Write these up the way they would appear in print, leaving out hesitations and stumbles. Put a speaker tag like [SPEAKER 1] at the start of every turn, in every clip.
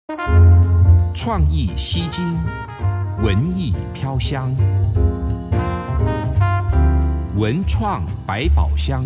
[SPEAKER 1] 创意吸睛，文艺飘香，文创百宝箱。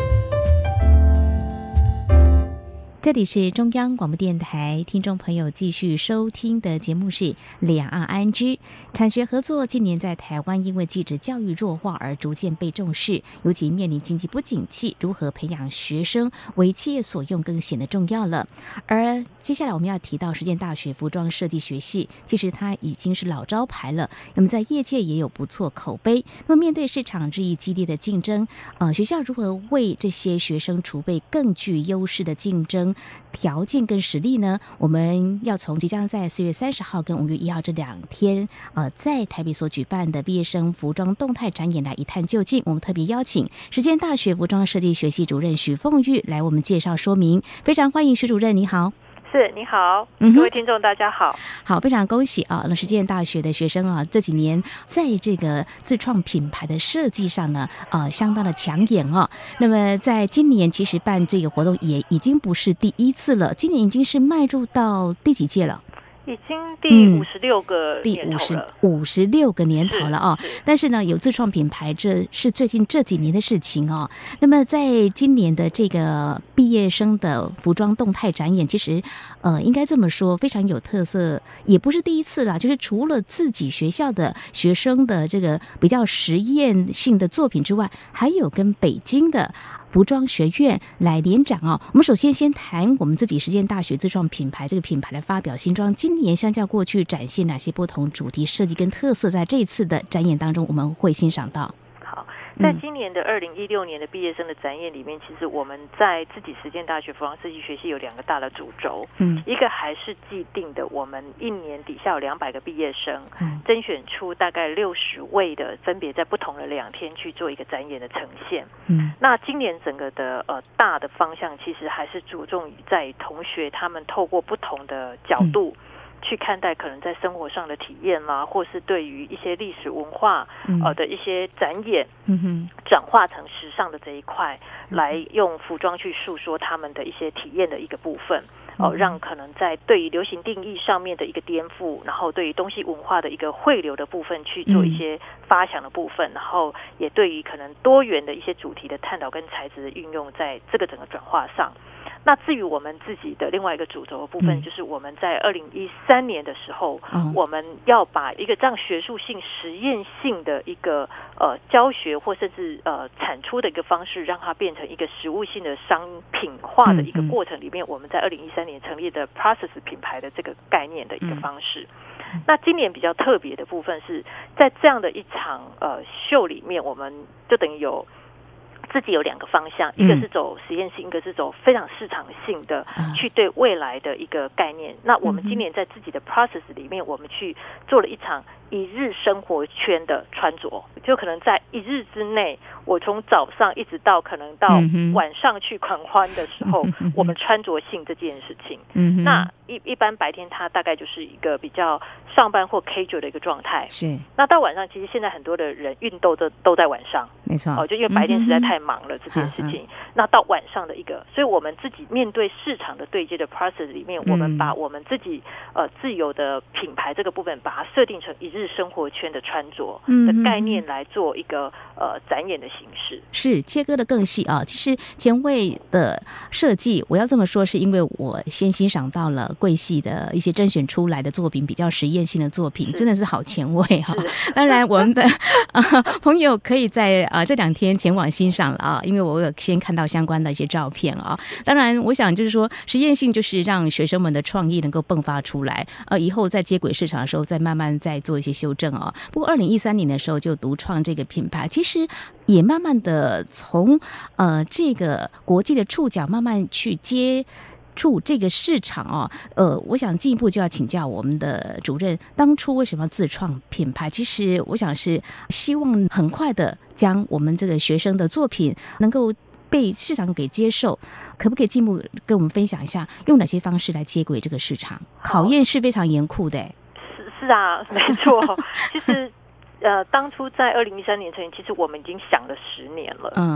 [SPEAKER 2] 这里是中央广播电台，听众朋友继续收听的节目是两岸ING。产学合作近年在台湾因为技职教育弱化而逐渐被重视，尤其面临经济不景气，如何培养学生为企业所用更显得重要了。而接下来我们要提到实践大学服装设计学系，其实它已经是老招牌了，那么在业界也有不错口碑。那么面对市场日益激烈的竞争，学校如何为这些学生储备更具优势的竞争条件跟实力呢？我们要从即将在4月30号跟5月1号这2天在台北所举办的毕业生服装动态展演来一探究竟。我们特别邀请实践大学服装设计学系主任许凤玉来我们介绍说明。非常欢迎许主任，你好。
[SPEAKER 3] 是，你好，各位听众大家好。
[SPEAKER 2] 好，非常恭喜啊！那实践大学的学生啊，这几年在这个自创品牌的设计上呢，相当的抢眼哦。那么在今年其实办这个活动也已经不是第一次了，今年已经是迈入到第几届了？
[SPEAKER 3] 已经第56个年头了
[SPEAKER 2] ，56个年头了哦。但是呢，有自创品牌，这是最近这几年的事情哦。那么在今年的这个毕业生的服装动态展演，其实应该这么说，非常有特色，也不是第一次啦。就是除了自己学校的学生的这个比较实验性的作品之外，还有跟北京的服装学院来联展哦。我们首先谈我们自己实践大学自创品牌这个品牌的发表新装，今年相较过去展现哪些不同主题设计跟特色，在这一次的展演当中我们会欣赏到。
[SPEAKER 3] 好，在今年的2016年的毕业生的展演里面，其实我们在自己实践大学服装设计学系有2个大的主轴，一个还是既定的，我们一年底下有200个毕业生，甄选出大概60位的，分别在不同的2天去做一个展演的呈现。那今年整个的大的方向，其实还是着重于在同学他们透过不同的角度。去看待可能在生活上的体验啦，或是对于一些历史文化的一些展演，转化成时尚的这一块，来用服装去诉说他们的一些体验的一个部分。让可能在对于流行定义上面的一个颠覆，然后对于东西文化的一个汇流的部分去做一些发想的部分，然后也对于可能多元的一些主题的探讨跟材质的运用在这个整个转化上。那至于我们自己的另外一个主轴的部分，就是我们在2013年的时候，我们要把一个这样学术性、实验性的一个教学或甚至产出的一个方式，让它变成一个实物性的商品化的一个过程里面，我们在2013年成立的 Process 品牌的这个概念的一个方式。那今年比较特别的部分是在这样的一场秀里面，我们就等于有自己有2个方向，一个是走实验性，一个是走非常市场性的去对未来的一个概念。那我们今年在自己的 process 里面，我们去做了一场一日生活圈的穿着，就可能在一日之内，我从早上一直到可能到晚上去狂欢的时候，我们穿着性这件事情。那一般白天它大概就是一个比较上班或 casual 的一个状态。
[SPEAKER 2] 是。
[SPEAKER 3] 那到晚上，其实现在很多的人运动都在晚上，
[SPEAKER 2] 没错。
[SPEAKER 3] 就因为白天实在太忙了这件事情。那到晚上的一个，所以我们自己面对市场的对接的 process 里面，我们把我们自己自有的品牌这个部分，把它设定成一日生活圈的穿着的概念来做一个展演的形式。
[SPEAKER 2] 是切割的更细啊。其实前卫的设计，我要这么说，是因为我先欣赏到了贵系的一些甄选出来的作品，比较实验性的作品，真的是好前卫哈。当然，我们的朋友可以在这2天前往欣赏了啊，因为我有先看到相关的一些照片啊。当然，我想就是说，实验性就是让学生们的创意能够迸发出来，以后在接轨市场的时候，再慢慢再做一些修正啊。不过2013年的时候就独创这个品牌，其实也慢慢的从这个国际的触角慢慢去接触这个市场哦。我想进一步就要请教我们的主任，当初为什么要自创品牌？其实我想是希望很快的将我们这个学生的作品能够被市场给接受，可不可以进一步跟我们分享一下，用哪些方式来接轨这个市场？考验是非常严酷的。
[SPEAKER 3] 是啊，没错。其实当初在2013年成立，其实我们已经想了10年了。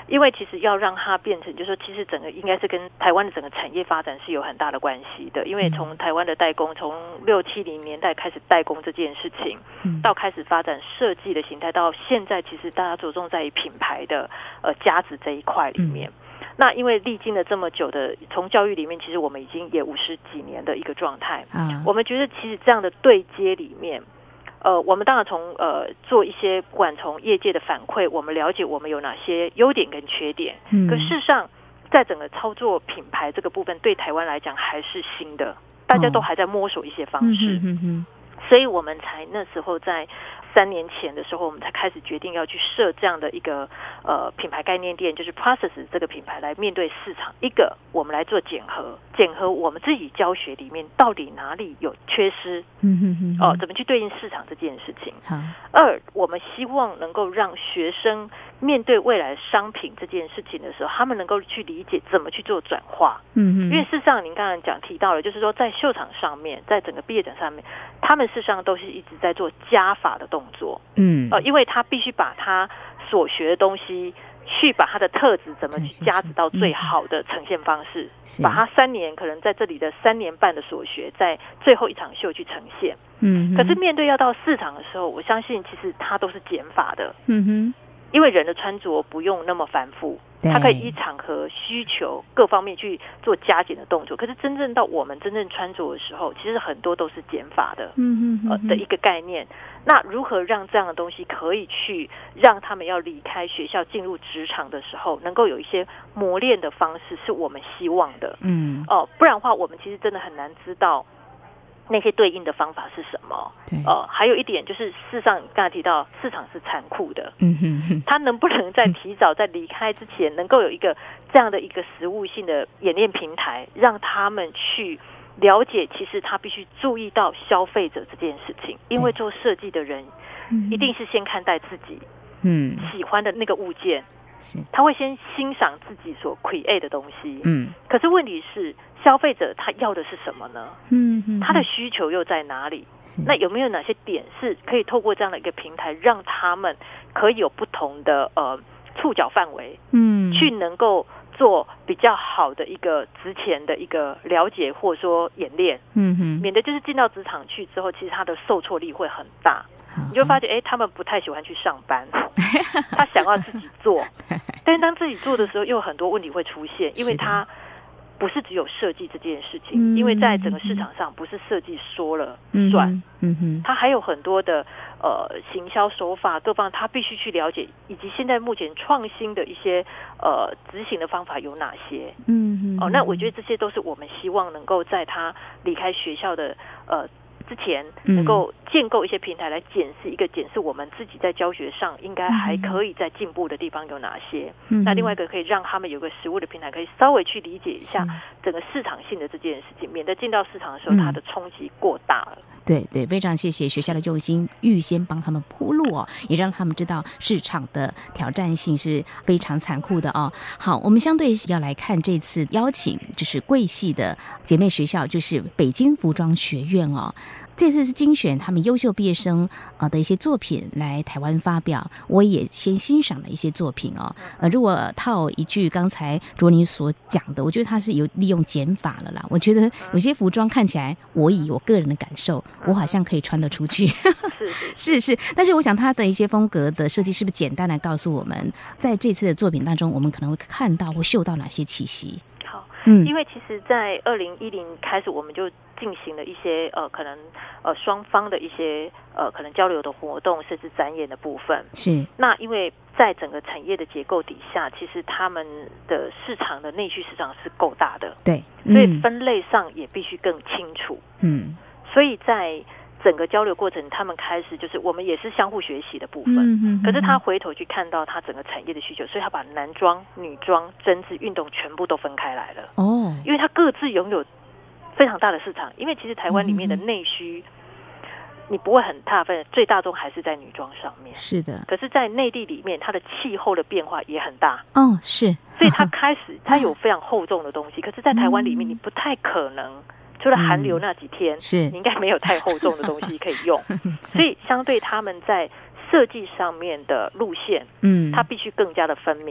[SPEAKER 3] 因为其实要让它变成，就是说其实整个应该是跟台湾的整个产业发展是有很大的关系的。因为从台湾的代工，从60-70年代开始代工这件事情，到开始发展设计的形态，到现在其实大家着重在于品牌的价值这一块里面。那因为历经了这么久的，从教育里面，其实我们已经也50几年的一个状态。我们觉得其实这样的对接里面，我们当然从做一些不管从业界的反馈，我们了解我们有哪些优点跟缺点。可事实上，在整个操作品牌这个部分，对台湾来讲还是新的，大家都还在摸索一些方式。所以我们才那时候在3年前的时候，我们才开始决定要去设这样的一个品牌概念店，就是 Process 这个品牌来面对市场。一个，我们来做检核我们自己教学里面到底哪里有缺失，怎么去对应市场这件事情。二，我们希望能够让学生面对未来商品这件事情的时候，他们能够去理解怎么去做转化。因为事实上您刚才提到了，就是说在秀场上面，在整个毕业展上面，他们事实上都是一直在做加法的动作。因为他必须把他所学的东西去把他的特质怎么去加值到最好的呈现方式，把他3年可能在这里的3年半的所学，在最后一场秀去呈现。可是面对要到市场的时候，我相信其实他都是减法的。因为人的穿着不用那么繁复，它可以依场合需求各方面去做加减的动作。可是真正到我们真正穿着的时候，其实很多都是减法的，的一个概念。那如何让这样的东西可以去让他们要离开学校进入职场的时候，能够有一些磨练的方式，是我们希望的。不然的话，我们其实真的很难知道那些对应的方法是什么？还有一点就是，事实上刚才提到市场是残酷的，他能不能在提早在离开之前，能够有一个这样的一个实务性的演练平台，让他们去了解，其实他必须注意到消费者这件事情，因为做设计的人一定是先看待自己喜欢的那个物件，他会先欣赏自己所 create 的东西。可是问题是，消费者他要的是什么呢？他的需求又在哪里？那有没有哪些点是可以透过这样的一个平台，让他们可以有不同的触角范围，去能够做比较好的一个之前的一个了解或者说演练，免得就是进到职场去之后，其实他的受挫力会很大。你就发觉他们不太喜欢去上班，他想要自己做，但是当自己做的时候，又有很多问题会出现，因为他不是只有设计这件事情，因为在整个市场上不是设计说了算，它还有很多的行销手法各方，他必须去了解，以及现在目前创新的一些执行的方法有哪些。那我觉得这些都是我们希望能够在他离开学校的之前，能够建构一些平台来检视我们自己在教学上应该还可以再进步的地方有哪些。那另外一个可以让他们有个实务的平台，可以稍微去理解一下整个市场性的这件事情，免得进到市场的时候它的冲击过大了。
[SPEAKER 2] 对，非常谢谢学校的用心，预先帮他们铺路也让他们知道市场的挑战性是非常残酷的好，我们相对要来看这次邀请就是贵系的姐妹学校，就是北京服装学院这次是精选他们优秀毕业生的一些作品来台湾发表，我也先欣赏了一些作品如果套一句刚才卓妮所讲的，我觉得他是有利用减法了啦。我觉得有些服装看起来，我以我个人的感受，我好像可以穿得出去，是，但是我想他的一些风格的设计，是不是简单来告诉我们，在这次的作品当中，我们可能会看到或嗅到哪些气息？
[SPEAKER 3] 因为其实在2010开始，我们就进行了一些可能双方的一些可能交流的活动，甚至展演的部分。是。那因为在整个产业的结构底下，其实他们的市场的内需市场是够大的，对，所以分类上也必须更清楚。所以在整个交流过程，他们开始就是我们也是相互学习的部分。可是他回头去看到他整个产业的需求，所以他把男装、女装、针织、运动全部都分开来了。因为他各自拥有非常大的市场。因为其实台湾里面的内需，你不会很大分，最大宗还是在女装上面。是的。可是，在内地里面，它的气候的变化也很大。是。所以他开始，他有非常厚重的东西。可是，在台湾里面，你不太可能。除了寒流那几天，你应该没有太厚重的东西可以用，所以相对他们在设计上面的路线，它必须更加的分明。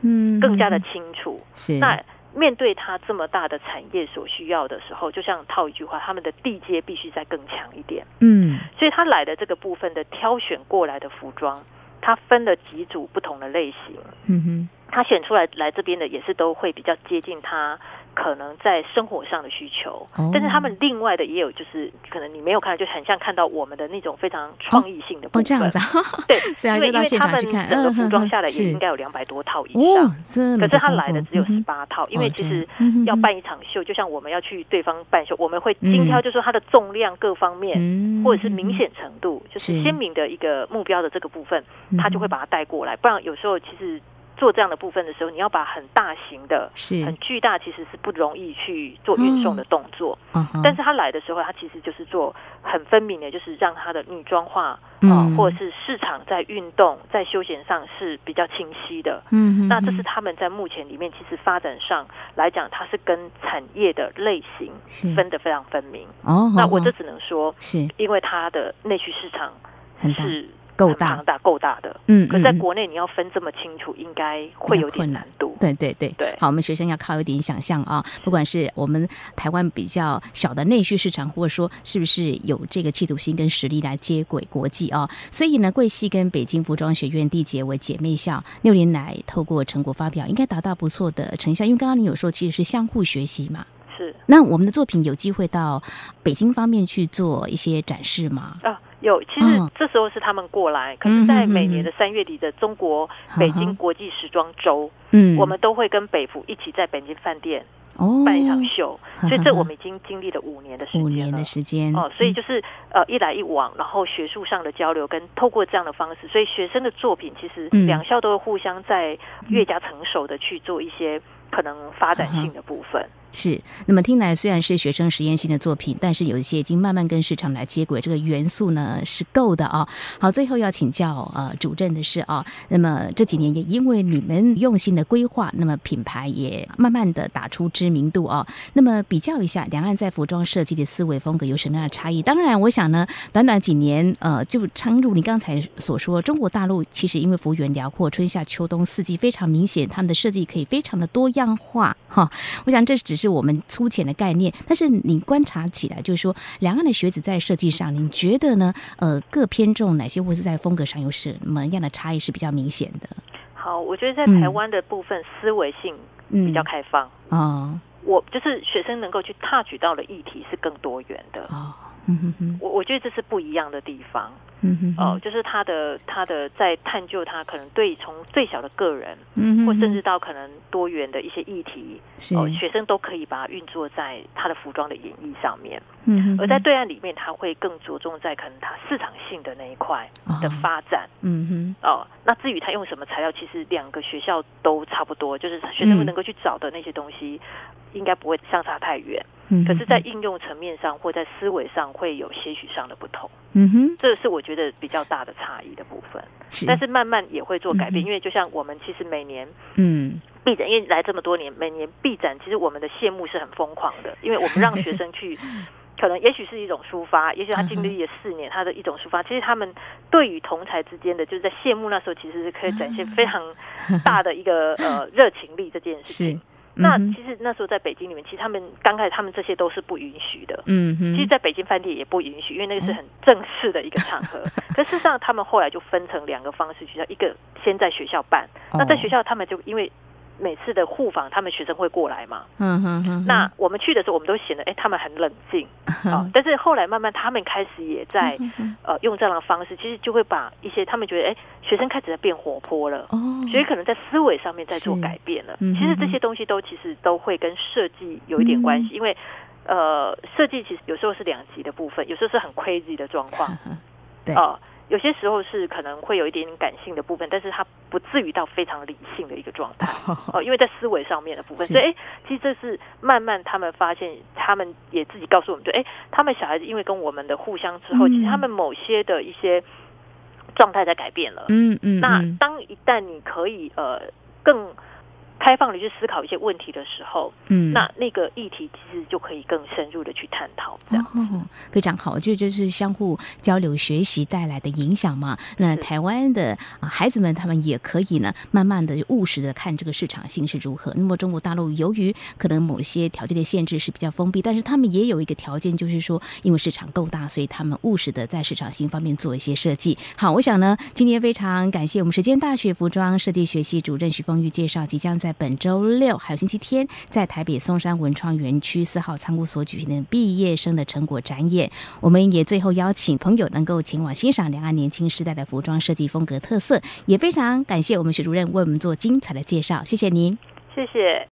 [SPEAKER 3] 更加的清楚。
[SPEAKER 2] 是
[SPEAKER 3] 那面对他这么大的产业所需要的时候，就像套一句话，他们的地接必须再更强一点。所以他来的这个部分的挑选过来的服装，他分了几组不同的类型。他选出来这边的也是都会比较接近他可能在生活上的需求，但是他们另外的也有，就是可能你没有看到，就很像看到我们的那种非常创意性的部分。
[SPEAKER 2] 这样子
[SPEAKER 3] 对，
[SPEAKER 2] 因
[SPEAKER 3] 为他们整个服装下来也应该有200多套以上，可是他来的只有18套，因为其实要办一场秀，就像我们要去对方办秀，我们会精挑，就是说它的重量各方面，或者是明显程度，就是鲜明的一个目标的这个部分，他就会把它带过来，不然有时候其实做这样的部分的时候，你要把很大型的、很巨大，其实是不容易去做运送的动作。但是他来的时候，他其实就是做很分明的，就是让他的女装化或者是市场在运动、在休闲上是比较清晰的。那这是他们在目前里面其实发展上来讲，它是跟产业的类型分得非常分明。那我这只能说，是因为它的内需市场是够大的，可在国内你要分这么清楚，应该会有点难度。
[SPEAKER 2] 对。好，我们学生要靠一点想象啊，不管是我们台湾比较小的内需市场，或者说是不是有这个企图心跟实力来接轨国际啊。所以呢，贵系跟北京服装学院缔结为姐妹校，6年来透过成果发表，应该达到不错的成效。因为刚刚你有说，其实是相互学习嘛。
[SPEAKER 3] 是。
[SPEAKER 2] 那我们的作品有机会到北京方面去做一些展示吗？
[SPEAKER 3] 有，其实这时候是他们过来，可是在每年的3月底的中国北京国际时装周，我们都会跟北服一起在北京饭店办一场秀，所以这我们已经经历了5年的时间所以就是一来一往，然后学术上的交流跟透过这样的方式，所以学生的作品其实两校都会互相在越加成熟的去做一些可能发展性的部分。
[SPEAKER 2] 是，那么听来虽然是学生实验性的作品，但是有一些已经慢慢跟市场来接轨，这个元素呢是够的啊。好，最后要请教主任的是那么这几年也因为你们用心的规划，那么品牌也慢慢的打出知名度那么比较一下两岸在服装设计的思维风格有什么样的差异？当然，我想呢，短短几年就插入你刚才所说，中国大陆其实因为幅员辽阔，春夏秋冬四季非常明显，他们的设计可以非常的多样化我想这只是我们粗浅的概念，但是你观察起来，就是说两岸的学子在设计上，你觉得呢？各偏重哪些，或是在风格上有什么样的差异是比较明显的？
[SPEAKER 3] 好，我觉得在台湾的部分思维性比较开放我就是学生能够去touch到的议题是更多元的我觉得这是不一样的地方。就是他的在探究他可能对从最小的个人，或甚至到可能多元的一些议题，学生都可以把它运作在他的服装的演绎上面。而在对岸里面，他会更着重在可能他市场性的那一块的发展。那至于他用什么材料，其实2个学校都差不多，就是学生们能够去找的那些东西，应该不会相差太远。可是在应用层面上或在思维上会有些许上的不同。这是我觉得比较大的差异的部分。但是慢慢也会做改变，因为就像我们其实每年毕展，因为来这么多年，每年毕展其实我们的谢幕是很疯狂的，因为我们让学生去可能也许是一种抒发，也许他经历了4年他的一种抒发，其实他们对于同才之间的就是在谢幕那时候其实是可以展现非常大的一个热情力这件事情。那其实那时候在北京里面，其实他们刚开始他们这些都是不允许的。其实在北京饭店也不允许，因为那个是很正式的一个场合。可事实上他们后来就分成2个方式去，一个先在学校办，那在学校他们就因为每次的互访他们学生会过来嘛，那我们去的时候我们都显得他们很冷静但是后来慢慢他们开始也在用这样的方式，其实就会把一些他们觉得学生开始在变活泼了所以可能在思维上面在做改变了其实这些东西其实都会跟设计有一点关系因为设计其实有时候是2极的部分，有时候是很 crazy 的状况对有些时候是可能会有一点点感性的部分，但是它不至于到非常理性的一个状态因为在思维上面的部分，所以其实这是慢慢他们发现，他们也自己告诉我们，就他们小孩子因为跟我们的互相之后，其实他们某些的一些状态在改变了。那当一旦你可以更开放的去思考一些问题的时候，那个议题其实就可以更深入的去探讨。这样
[SPEAKER 2] 非常好，就是相互交流学习带来的影响嘛。那台湾的孩子们他们也可以呢，慢慢的务实的看这个市场性是如何。那么中国大陆由于可能某些条件的限制是比较封闭，但是他们也有一个条件，就是说因为市场够大，所以他们务实的在市场性方面做一些设计。好，我想呢，今天非常感谢我们实践大学服装设计学系主任许丰裕介绍，即将在本周6还有星期天，在台北松山文创园区4号仓库所举行的毕业生的成果展演。我们也最后邀请朋友能够前往欣赏两岸年轻世代的服装设计风格特色，也非常感谢我们许主任为我们做精彩的介绍，谢谢您。
[SPEAKER 3] 谢谢。